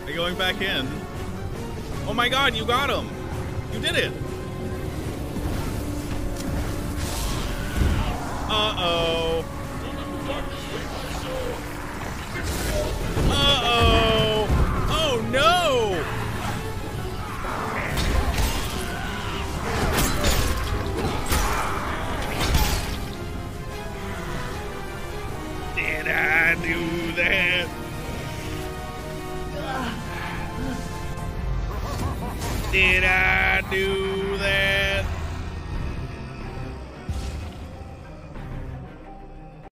Are you going back in? Oh my god, you got him! You did it! Uh-oh. Uh-oh! Oh no! Did I do that? Did I do that?